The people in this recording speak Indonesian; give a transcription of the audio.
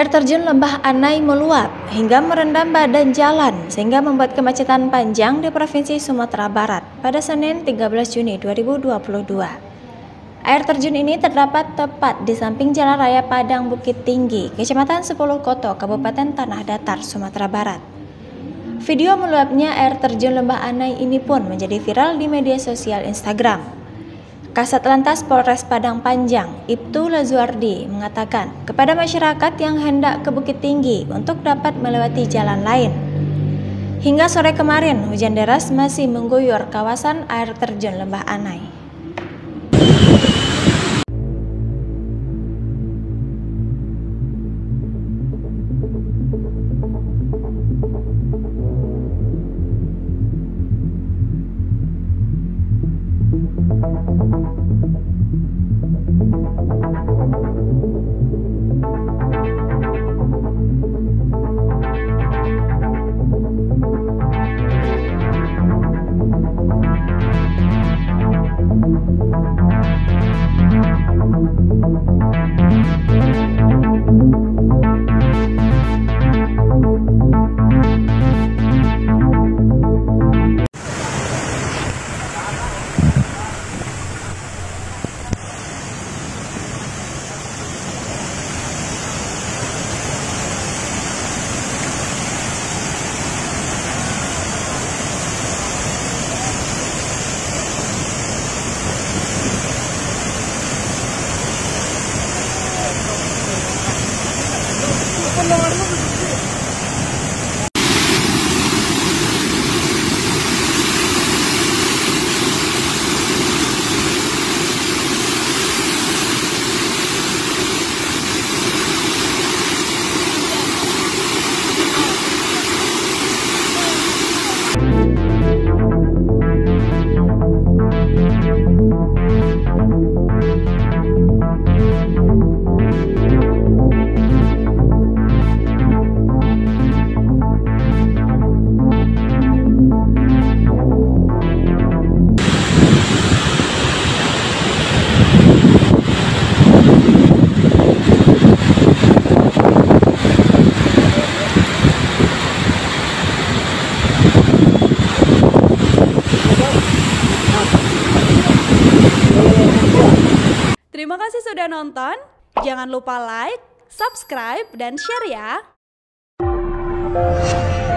Air terjun Lembah Anai meluap hingga merendam badan jalan sehingga membuat kemacetan panjang di Provinsi Sumatera Barat pada Senin 13 Juni 2022. Air terjun ini terdapat tepat di samping Jalan Raya Padang Bukit Tinggi, Kecamatan Sepuluh-Koto, Kabupaten Tanah Datar, Sumatera Barat. Video meluapnya air terjun Lembah Anai ini pun menjadi viral di media sosial Instagram. Kasat Lantas Polres Padang Panjang, Ibtu Lazuardi, mengatakan kepada masyarakat yang hendak ke Bukit Tinggi untuk dapat melewati jalan lain. Hingga sore kemarin, hujan deras masih mengguyur kawasan air terjun Lembah Anai. Terima kasih sudah nonton. Jangan lupa like, subscribe, dan share ya.